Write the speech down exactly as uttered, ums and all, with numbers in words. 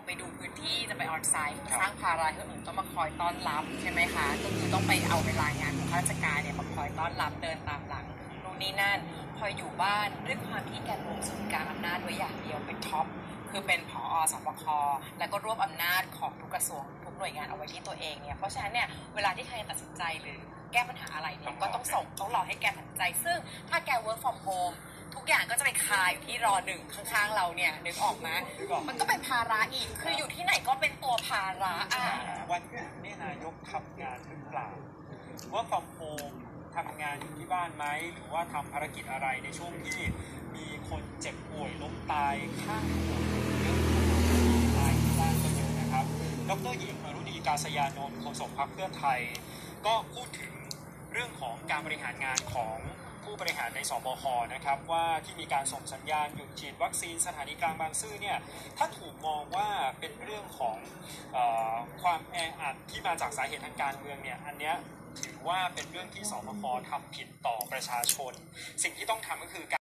ไปดูพื้นที่จะไปออนไซต์สร้างภาระให้คนอื่นต้องมาคอยต้อนรับใช่ไหมคะก็คือต้องไปเอาเวลางานของข้าราชการเนี่ยมาคอยต้อนรับเดินตามหลังนู่นนี่นั่นพออยู่บ้านด้วยความที่แกรวมศูนย์กลางอำนาจไว้อย่างเดียวเป็นท็อปคือเป็นผอ.สบค.แล้วก็รวบอำนาจของทุกกระทรวงทุกหน่วยงานเอาไว้ที่ตัวเองเนี่ยเพราะฉะนั้นเนี่ยเวลาที่ใครตัดสินใจหรือแก้ปัญหาอะไรเนี่ยก็ต้องส่งต้องรอให้แกตัดสินใจซึ่งถ้าแก work from home ทุกอย่างก็จะไปคาอยู่ที่รอหนึ่งข้างๆเราเนี่ยนึกออกไหมมันก็เป็นภาระอีกคืออยู่ที่ไหนก็เป็นตัวภาระอ่ะวันหยุดนี่นายกทำงานหรือเปล่าว่าฟอร์มโฮมทำงานอยู่ที่บ้านไหมหรือว่าทำภารกิจอะไรในช่วงที่มีคนเจ็บป่วยล้มตายข้างถนนเยอะตายที่บ้านก็เยอะนะครับดร.หญิงอรุณีกาศยานนท์โฆษกพรรคเพื่อไทยก็พูดถึงเรื่องของการบริหารงานของผู้บริหารในสบคนะครับว่าที่มีการส่งสัญญาณหยุดฉีดวัคซีนสถานีกลางบางซื่อเนี่ยถ้าถูกมองว่าเป็นเรื่องของเอ่อความแออัดที่มาจากสาเหตุทางการเมืองเนี่ยอันเนี้ยถือว่าเป็นเรื่องที่สบคทำผิดต่อประชาชนสิ่งที่ต้องทำก็คือ